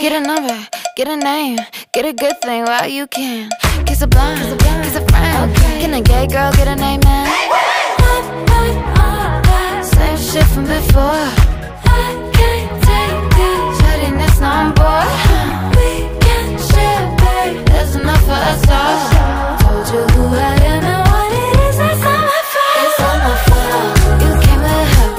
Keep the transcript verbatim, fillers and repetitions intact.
Get a number, get a name, get a good thing while you can. Kiss a blind, kiss a friend. Can a gay girl get a name, man?